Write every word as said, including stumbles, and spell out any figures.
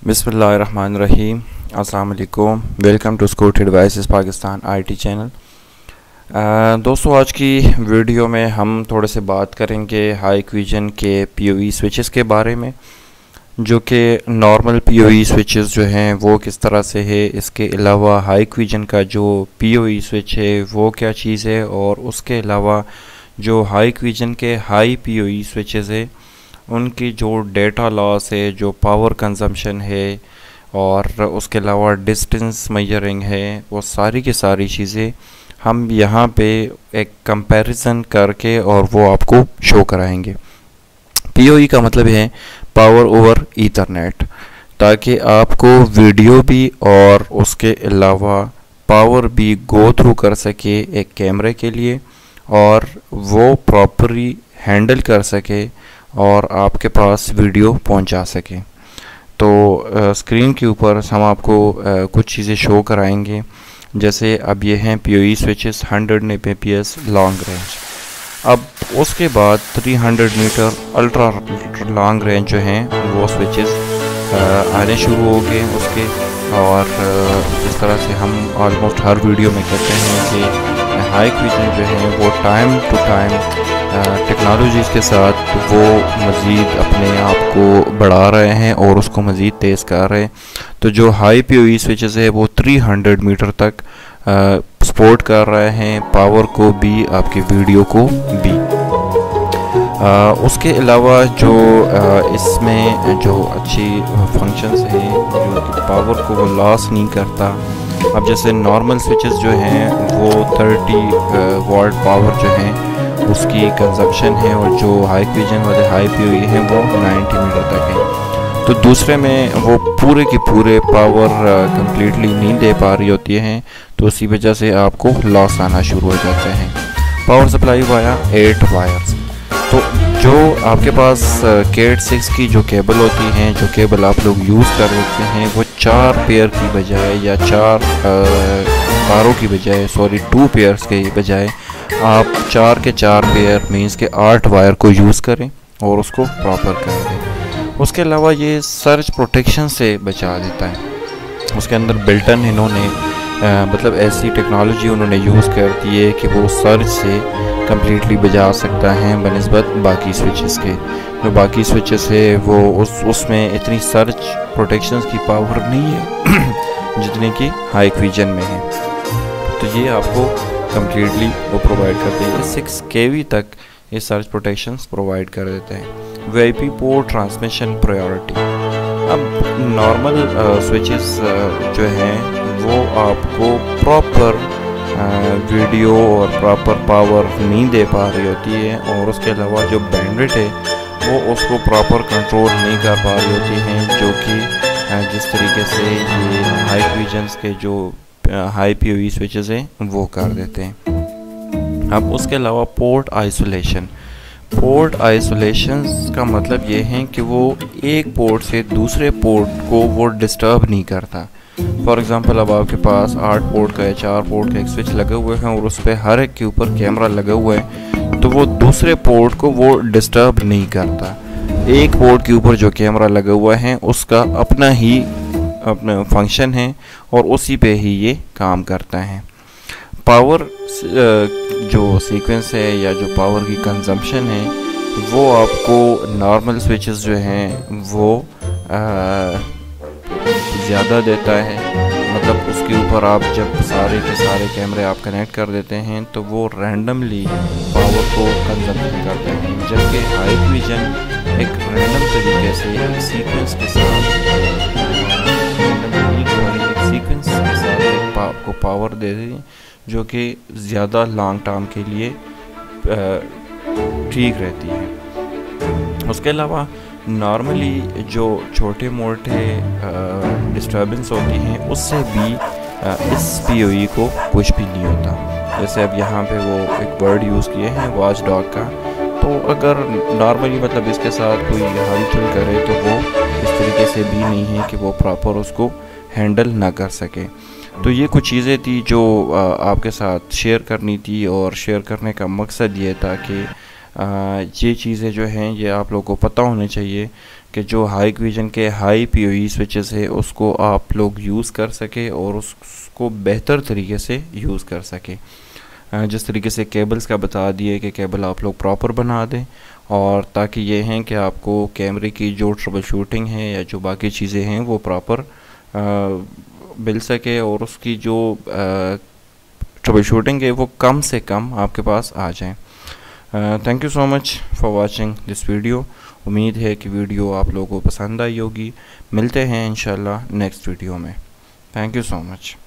बिस्मिल्लाहिर्रहमानिर्रहीम। अस्सलाम वालेकुम। Welcome to security devices Pakistan IT channel. दोस्तों, आज की वीडियो में हम थोड़े से बात करेंगे हाईक्विजन के पीओई स्विचेस के बारे में, जो कि नॉर्मल पीओई स्विचेस जो हैं वो किस तरह से है। इसके अलावा हाईक्विजन का जो पीओई स्विच है वो क्या चीज़ है, और उसके अलावा जो हाईक्विजन के हाई पीओई स्विचेस है उनकी जो डेटा लॉस है, जो पावर कंजम्पशन है, और उसके अलावा डिस्टेंस मेजरिंग है, वो सारी की सारी चीज़ें हम यहाँ पे एक कंपैरिजन करके और वो आपको शो कराएंगे। पीओई का मतलब है पावर ओवर ईथरनेट, ताकि आपको वीडियो भी और उसके अलावा पावर भी गो थ्रू कर सके एक कैमरे के लिए, और वो प्रॉपरली हैंडल कर सके और आपके पास वीडियो पहुंचा सके। तो आ, स्क्रीन के ऊपर हम आपको आ, कुछ चीज़ें शो कराएंगे। जैसे अब ये हैं PoE switches hundred MPS long range. अब उसके बाद तीन सौ मीटर अल्ट्रा लॉन्ग रेंज जो हैं वो स्विचेस आने शुरू हो गए उसके। और जिस तरह से हम ऑलमोस्ट हर वीडियो में कहते हैं कि हाईक्विजन जो है वो टाइम टू टाइम टेक्नोलॉजीज़ के साथ वो मज़ीद अपने आप को बढ़ा रहे हैं और उसको मज़ीद तेज़ कर रहे हैं। तो जो हाई पीओई स्विचेस है वो तीन सौ मीटर तक सपोर्ट कर रहे हैं, पावर को भी आपकी वीडियो को भी। आ, उसके अलावा जो आ, इसमें जो अच्छी फंक्शंस हैं जो कि पावर को वो लॉस नहीं करता। अब जैसे नॉर्मल स्विचेस जो हैं वो तीस वाट पावर जो हैं उसकी कंजप्शन है, और जो हाईक्विजन वाले हाई पीओई हैं वो नब्बे मीटर तक है। तो दूसरे में वो पूरे की पूरे पावर कंप्लीटली नहीं दे पा रही होती हैं, तो उसी वजह से आपको लॉस आना शुरू हो जाते हैं। Power supply via eight wires. तो जो आपके पास केट सिक्स की जो केबल होती हैं, जो केबल आप लोग यूज़ कर लेते हैं, वो चार पेयर की बजाय या चार तारों की बजाय सॉरी टू पेयर्स के बजाय आप चार के चार पेयर मीन्स के आठ वायर को यूज़ करें और उसको प्रॉपर कर दें। उसके अलावा ये सर्ज प्रोटेक्शन से बचा देता है। उसके अंदर बिल्टन इन्होंने आ, मतलब ऐसी टेक्नोलॉजी उन्होंने यूज़ कर दी है कि वो सर्ज से कम्प्लीटली बचा सकता है बनिस्बत बाकी स्विचेस के। जो बाकी स्विचेस है वो उस उसमें इतनी सर्ज प्रोटेक्शन की पावर नहीं है जितने की हाईक्विजन में है। तो ये आपको कम्प्लीटली वो प्रोवाइड करते हैं। सिक्स के वी तक ये सर्च प्रोटेक्शंस प्रोवाइड कर देते हैं। VIP port transmission priority. अब नॉर्मल स्विचेस जो हैं वो आपको प्रॉपर वीडियो और प्रॉपर पावर नहीं दे पा रही होती है, और उसके अलावा जो बैंडविड्थ है वो उसको प्रॉपर कंट्रोल नहीं कर पा रही होती हैं, जो कि जिस तरीके से ये हाईक्विजन्स के जो हाई पीओई स्विचेस हैं वो कर देते हैं। अब उसके अलावा पोर्ट आइसोलेशन। पोर्ट आइसोलेशन का मतलब ये है कि वो एक पोर्ट से दूसरे पोर्ट को वो डिस्टर्ब नहीं करता। फॉर एग्जांपल, अब आपके पास आठ पोर्ट का या चार पोर्ट का एक स्विच लगे हुए हैं और उस पर हर एक के ऊपर कैमरा लगा हुआ है, तो वो दूसरे पोर्ट को वो डिस्टर्ब नहीं करता। एक पोर्ट के ऊपर जो कैमरा लगा हुआ है उसका अपना ही अपना फंक्शन है और उसी पे ही ये काम करता है। पावर जो सीक्वेंस है या जो पावर की कंजम्पशन है वो आपको नॉर्मल स्विचेस जो हैं वो ज़्यादा देता है। मतलब उसके ऊपर आप जब सारे के सारे कैमरे आप कनेक्ट कर देते हैं तो वो रैंडमली पावर को कंजम्पशन करते हैं, जबकि हाईक्विजन एक रैंडम तरीके से एक सीक्वेंस के साथ सीक्वेंस के साथ एक पा, को पावर दे दें, जो कि ज़्यादा लॉन्ग टर्म के लिए ठीक रहती है। उसके अलावा नॉर्मली जो छोटे मोटे डिस्टर्बेंस होती हैं उससे भी आ, इस पीओई को कुछ भी नहीं होता। जैसे अब यहाँ पे वो एक वर्ड यूज़ किए हैं वॉच डॉग का, तो अगर नॉर्मली मतलब इसके साथ कोई हलचल करे तो वो इस तरीके से भी नहीं है कि वो प्रॉपर उसको हैंडल ना कर सके। तो ये कुछ चीज़ें थी जो आ, आपके साथ शेयर करनी थी, और शेयर करने का मकसद ये था कि ये चीज़ें जो हैं ये आप लोगों को पता होनी चाहिए कि जो हाइक विजन के हाई पीओई स्विचेस है उसको आप लोग यूज़ कर सके और उसको बेहतर तरीके से यूज़ कर सके। जिस तरीके से केबल्स का बता दिए कि केबल आप लोग प्रॉपर बना दें, और ताकि ये हैं कि आपको कैमरे की जो ट्रबल शूटिंग है या जो बाकी चीज़ें हैं वो प्रॉपर मिल सके और उसकी जो ट्रबल शूटिंग है वो कम से कम आपके पास आ जाए। Thank you so much for watching this video. उम्मीद है कि वीडियो आप लोगों को पसंद आई होगी। मिलते हैं इंशाल्लाह नेक्स्ट वीडियो में। Thank you so much.